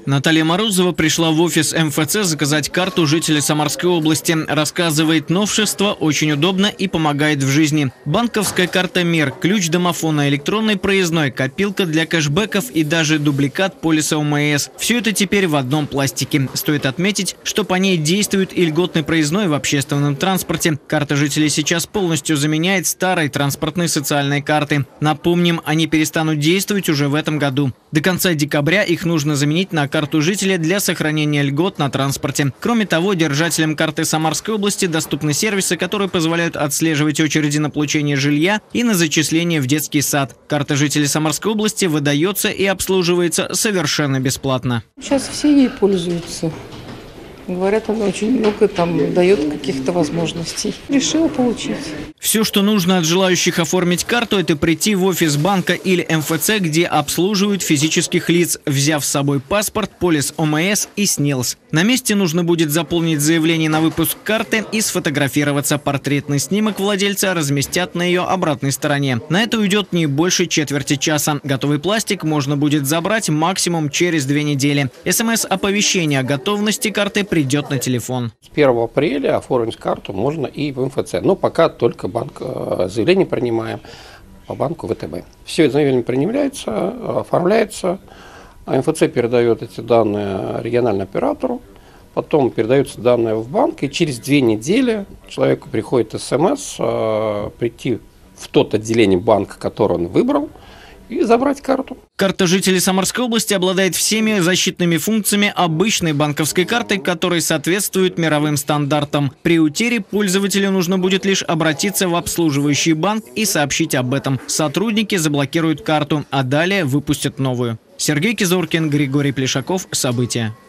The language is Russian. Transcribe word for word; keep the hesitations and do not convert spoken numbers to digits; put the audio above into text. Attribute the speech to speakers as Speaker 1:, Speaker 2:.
Speaker 1: Наталья Морозова пришла в офис эм эф цэ заказать карту жителя Самарской области. Рассказывает, новшество очень удобно и помогает в жизни. Банковская карта МЕР, ключ домофона, электронный проездной, копилка для кэшбэков и даже дубликат полиса о эм эс. Все это теперь в одном пластике. Стоит отметить, что по ней действует и льготный проездной в общественном транспорте. Карта жителей сейчас полностью заменяет старые транспортные социальные карты. Напомним, они перестанут действовать уже в этом году. До конца декабря их нужно заменить на карту жителя для сохранения льгот на транспорте. Кроме того, держателям карты Самарской области доступны сервисы, которые позволяют отслеживать очереди на получение жилья и на зачисление в детский сад. Карта жителей Самарской области выдается и обслуживается совершенно бесплатно.
Speaker 2: Сейчас все ей пользуются. Говорят, она очень много там дает каких-то возможностей. Решила получить.
Speaker 1: Все, что нужно от желающих оформить карту, это прийти в офис банка или эм эф цэ, где обслуживают физических лиц, взяв с собой паспорт, полис о эм эс и снилс. На месте нужно будет заполнить заявление на выпуск карты и сфотографироваться. Портретный снимок владельца разместят на ее обратной стороне. На это уйдет не больше четверти часа. Готовый пластик можно будет забрать максимум через две недели. эс эм эс-оповещение о готовности карты придет на телефон.
Speaker 3: С первого апреля оформить карту можно и в эм эф цэ, но пока только банк заявление принимаем по банку вэ тэ бэ. Все это заявление принимается, оформляется, а эм эф цэ передает эти данные региональному оператору, потом передаются данные в банк, и через две недели человеку приходит эс эм эс прийти в тот отделение банка, который он выбрал, и забрать карту.
Speaker 1: Карта жителей Самарской области обладает всеми защитными функциями обычной банковской карты, которые соответствуют мировым стандартам. При утере пользователю нужно будет лишь обратиться в обслуживающий банк и сообщить об этом. Сотрудники заблокируют карту, а далее выпустят новую. Сергей Кизоркин, Григорий Плешаков. События.